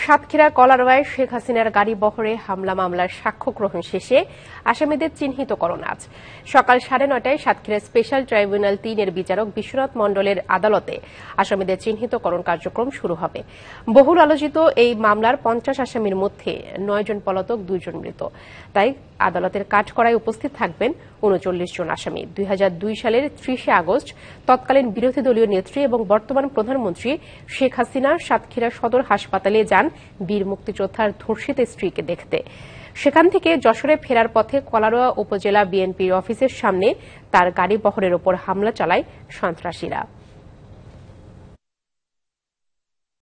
সাতক্ষীরা কলারোয়ায় শেখ হাসিনার গাড়ি বহরে হামলা মামলার সাক্ষ্য গ্রহণ শেষে আসামিদের চিহ্নিতকরণ আজ সকাল 9:30টায় সাতক্ষীরা স্পেশাল ট্রাইব্যুনাল 3-এর বিচারক বিশ্বনাথ মণ্ডলের আদালতে আসামিদের চিহ্নিতকরণ কার্যক্রম শুরু হবে। বহুল আলোচিত এই মামলার 50 আসামির মধ্যে 9 জন পলাতক, 2 জন মৃত। তাই আদালতের কাঠগড়ায় উপস্থিত থাকবেন 39 জন আসামি। 2002 সালের 30 আগস্ট তৎকালীন বিরোধী দলীয় নেত্রী এবং বর্তমান প্রধানমন্ত্রী শেখ হাসিনা সাতক্ষীরা সদর হাসপাতালে যান বীর মুক্তিযোদ্ধার ধর্ষিত স্ত্রীকে দেখতে। সেখান থেকে যশোরে ফেরার পথে কলারোয়া উপজেলা বিএনপির অফিসের সামনে তার গাড়ি বহরের ওপর হামলা চালায় সন্ত্রাসীরা।